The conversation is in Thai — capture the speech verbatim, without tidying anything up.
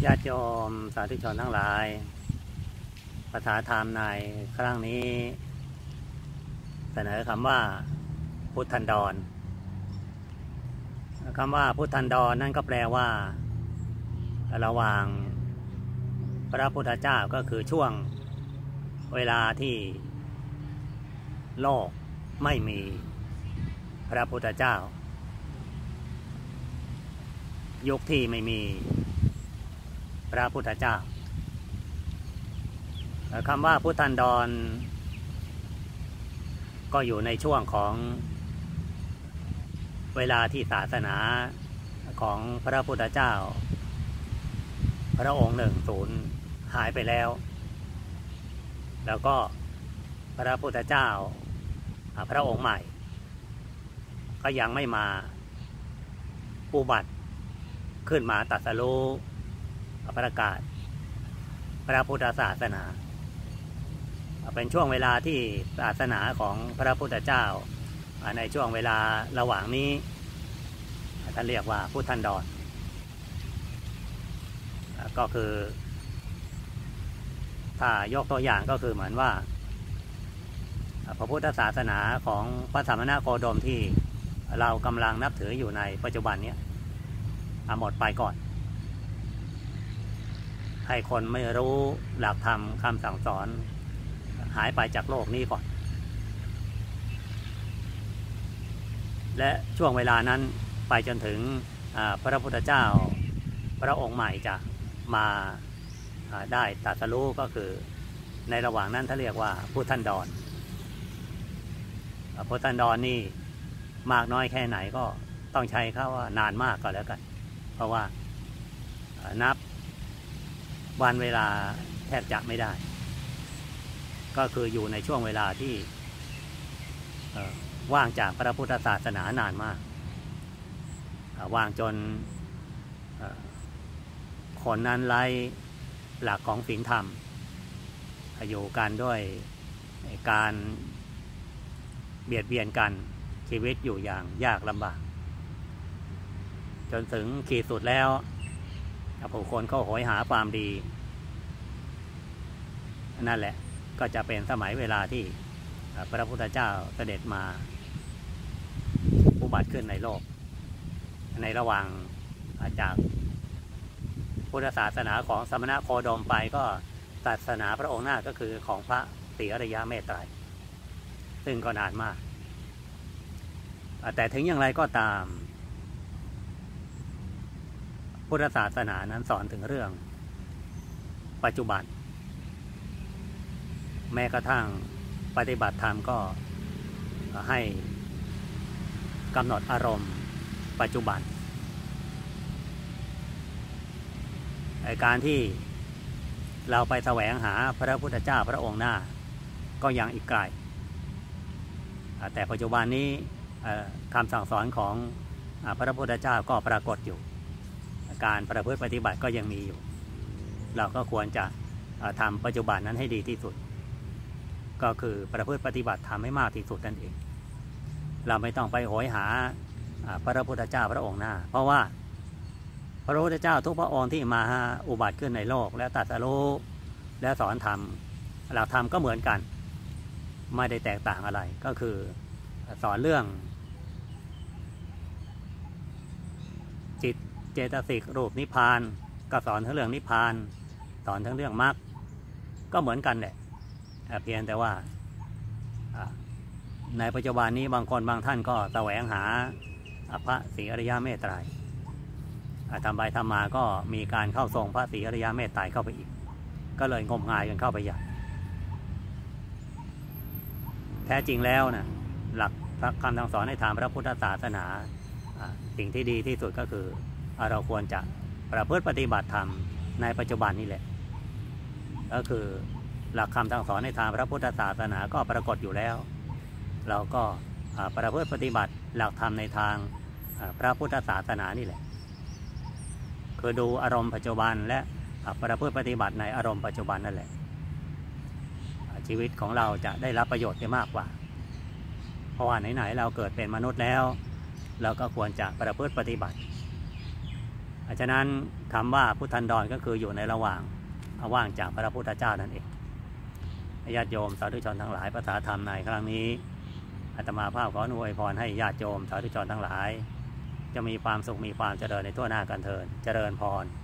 ญาติโยมสาธุชนทั้งหลายภาษาธรรมในครั้งนี้เสนอคำว่าพุทธันดรคำว่าพุทธันดรนั่นก็แปลว่าระหว่างพระพุทธเจ้าก็คือช่วงเวลาที่โลกไม่มีพระพุทธเจ้ายุคที่ไม่มีพระพุทธเจ้าคำว่าพุทธันดรก็อยู่ในช่วงของเวลาที่ศาสนาของพระพุทธเจ้าพระองค์หนึ่งสูญหายไปแล้วแล้วก็พระพุทธเจ้าพระองค์ใหม่ก็ยังไม่มาอุบัติขึ้นมาตรัสรู้ประกาศพระพุทธศาสนาเป็นช่วงเวลาที่ศาสนาของพระพุทธเจ้าในช่วงเวลาระหว่างนี้ท่านเรียกว่าพุทธันดรก็คือถ้ายกตัวอย่างก็คือเหมือนว่าพระพุทธศาสนาของพระสมณโคดมที่เรากำลังนับถืออยู่ในปัจจุบันนี้หมดไปก่อนให้คนไม่รู้หลักธรรมคำสั่งสอนหายไปจากโลกนี้ก่อนและช่วงเวลานั้นไปจนถึงพระพุทธเจ้าพระองค์ใหม่จะมาได้ตรัสรู้ก็คือในระหว่างนั้นท่านเรียกว่าพุทธันดรพุทธันดรนี่มากน้อยแค่ไหนก็ต้องใช้คำว่านานมากก็แล้วกันเพราะว่านับวันเวลาแทบจะไม่ได้ก็คืออยู่ในช่วงเวลาที่ว่างจากพระพุทธศาสนานานมากว่างจนคนนั้นไร้หลักของศีลธรรมอยู่กันด้วยการเบียดเบียนกันชีวิตอยู่อย่างยากลำบากจนถึงขีดสุดแล้วผู้คนก็โหยหาความดีนั่นแหละก็จะเป็นสมัยเวลาที่พระพุทธเจ้าเสด็จมาอุบัติขึ้นในโลกในระหว่างจากพุทธศาสนาของสมณโคดมไปก็ศาสนาพระองค์หน้าก็คือของพระศรีอริยเมตไตรซึ่งก็นานมากแต่ถึงอย่างไรก็ตามพุทธศาสนานั้นสอนถึงเรื่องปัจจุบันแม้กระทั่งปฏิบัติธรรมก็ให้กำหนดอารมณ์ปัจจุบันการที่เราไปแสวงหาพระพุทธเจ้าพระองค์หน้าก็ยังอีกไกลแต่ปัจจุบันนี้คำสั่งสอนของพระพุทธเจ้าก็ปรากฏอยู่การประพฤติปฏิบัติก็ยังมีอยู่เราก็ควรจะทำปัจจุบันนั้นให้ดีที่สุดก็คือประพฤติปฏิบัติทำให้มากที่สุดนั่นเองเราไม่ต้องไปโหยหาพระพุทธเจ้าพระองค์หน้าเพราะว่าพระพุทธเจ้าทุกพระองค์ที่มาอุบัติขึ้นในโลกและตรัสรู้และสอนธรรมหลักธรรมก็เหมือนกันไม่ได้แตกต่างอะไรก็คือสอนเรื่องจิตเจตสิกรูปนิพพานก็สอนทั้งเรื่องนิพพานสอนทั้งเรื่องมรรคก็เหมือนกันแหละเพียงแต่ว่าในปัจจุบันนี้บางคนบางท่านก็แสวงหาพระศรีอริยเมตไตรทำไปทำมาก็มีการเข้าทรงพระศรีอริยเมตไตรเข้าไปอีกก็เลยงมงายกันเข้าไปใหญ่แท้จริงแล้วนะหลักคำสั่งสอนในทางพระพุทธศาสนาสิ่งที่ดีที่สุดก็คือเราควรจะประพฤติปฏิบัติธรรมในปัจจุบันนี้แหละก็คือหลักคำสั่งสอนในทางพระพุทธศาสนาก็ปรากฏอยู่แล้วเราก็ประพฤติปฏิบัติหลักธรรมในทางพระพุทธศาสนานี่แหละคือดูอารมณ์ปัจจุบันและประพฤติปฏิบัติในอารมณ์ปัจจุบันนั่นแหละชีวิตของเราจะได้รับประโยชน์ได้มากกว่าเพราะว่าไหนๆเราเกิดเป็นมนุษย์แล้วเราก็ควรจะประพฤติปฏิบัติฉะนั้นคำว่าพุทธันดรก็คืออยู่ในระหว่างว่างจากพระพุทธเจ้านั่นเองญาติโยมสาธุชนทั้งหลายภาษาธรรมในครั้งนี้อาตมาภาพขออนุโมทนาให้ญาติโยมสาธุชนทั้งหลายจะมีความสุขมีความเจริญในทั่วหน้ากันเถิดเจริญพร